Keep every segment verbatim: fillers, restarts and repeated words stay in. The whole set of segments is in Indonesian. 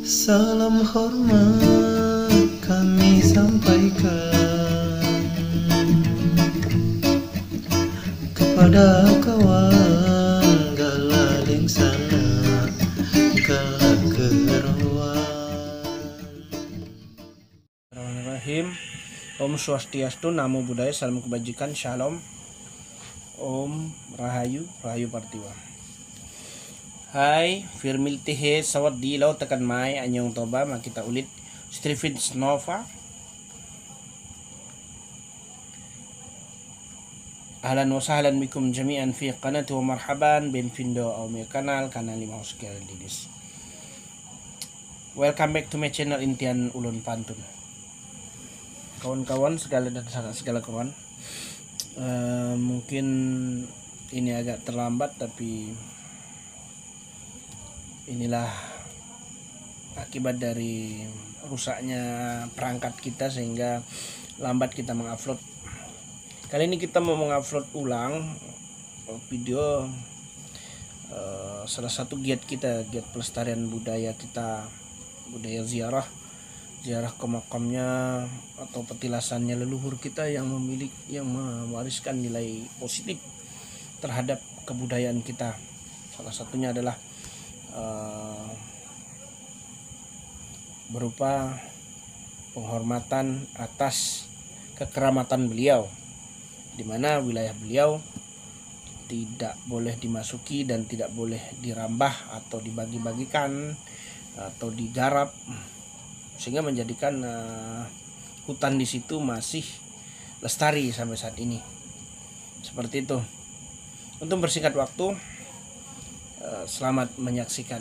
Salam hormat kami sampaikan kepada kawan Galading sana Galak Kerawan. Bismillahirrahmanirrahim. Om Swastiastu, Namo Buddhaya, Salam Kebajikan, Shalom. Om Rahayu, Rahayu Partiwa. Hai, Firmil Tihe, Sawat di Lau Tekan Mai, Anyong Toba, Makita Ulit, Strifid Snova. Ahlan wa sahlan bikum jami'an fi qanati wa marhaban benvindo au meu kanal kanal lima sekali didis. Welcome back to my channel Intian Ulun Pantun. Kawan-kawan segala dan segala kawan, uh, mungkin ini agak terlambat, tapi inilah akibat dari rusaknya perangkat kita sehingga lambat kita mengupload. Kali ini kita mau mengupload ulang video uh, salah satu giat kita, giat pelestarian budaya kita, budaya ziarah ziarah ke makamnya atau petilasannya leluhur kita yang memiliki yang mewariskan nilai positif terhadap kebudayaan kita. Salah satunya adalah uh, berupa penghormatan atas kekeramatan beliau, di mana wilayah beliau tidak boleh dimasuki dan tidak boleh dirambah atau dibagi-bagikan atau digarap, sehingga menjadikan uh, hutan di situ masih lestari sampai saat ini. Seperti itu. Untuk bersingkat waktu, uh, selamat menyaksikan.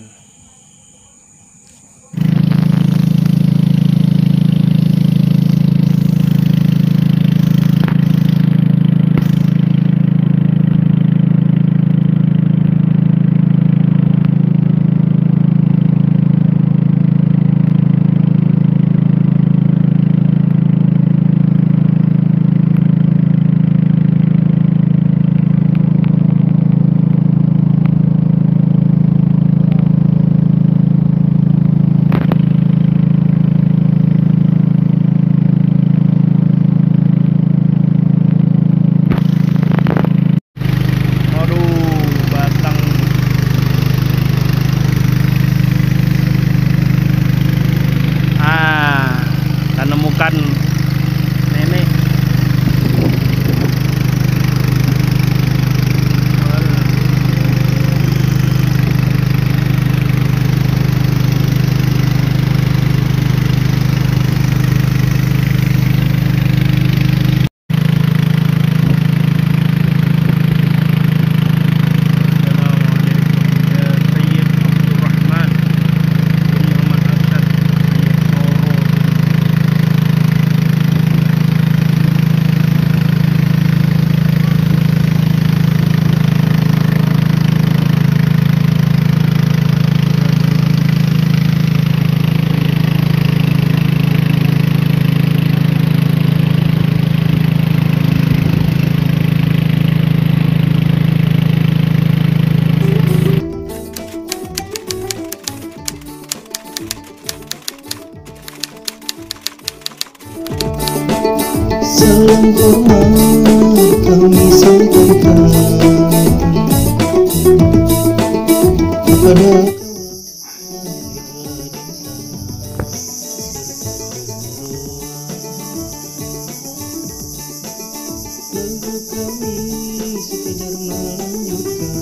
Menemukan nenek. Salam hormat kami sampaikan kepada lalu kami sekedar melanjutkan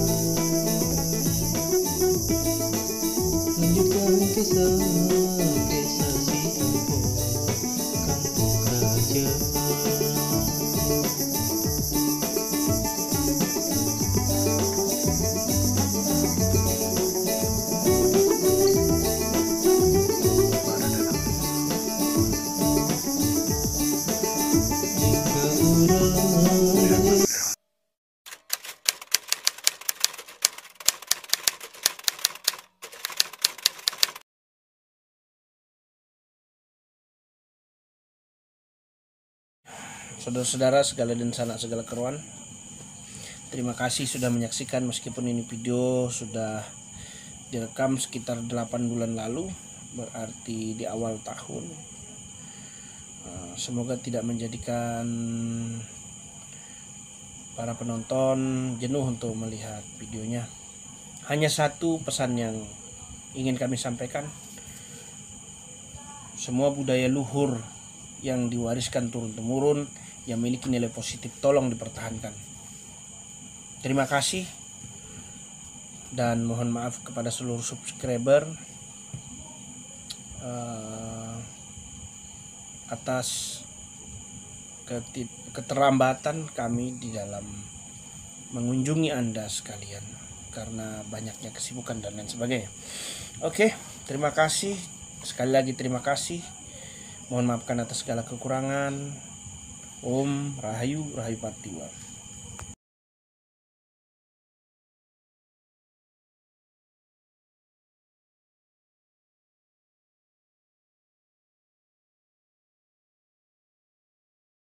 lanjutkan kisah desa Siampo, kampung raja. Saudara-saudara segala dan sanak segala keruan, terima kasih sudah menyaksikan. Meskipun ini video sudah direkam sekitar delapan bulan lalu, berarti di awal tahun. Uh, semoga tidak menjadikan para penonton jenuh untuk melihat videonya. Hanya satu pesan yang ingin kami sampaikan. Semua budaya luhur yang diwariskan turun-temurun yang memiliki nilai positif tolong dipertahankan. Terima kasih dan mohon maaf kepada seluruh subscriber uh, atas keterlambatan kami di dalam mengunjungi Anda sekalian karena banyaknya kesibukan dan lain sebagainya. Oke, terima kasih. Sekali lagi terima kasih. Mohon maafkan atas segala kekurangan. Om Rahayu Rahayu Partiwa.